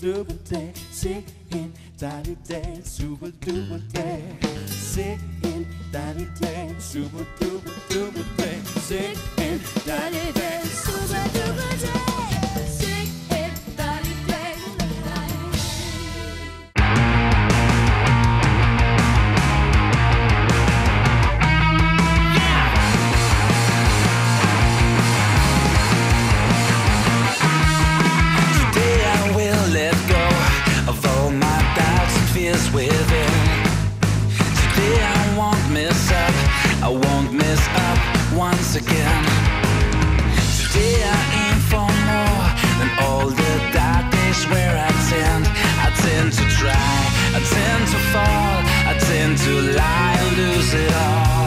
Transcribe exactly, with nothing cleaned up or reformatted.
duper dag. Se en dejlig dag, super duper dag. Se en dejlig dag, super duper duper dag. Se en dejlig dag, super duper dag. Se en dejlig dag, within. Today I won't miss up, I won't miss up once again. Today I aim for more than all the dark days where I tend I tend to try, I tend to fall, I tend to lie and lose it all.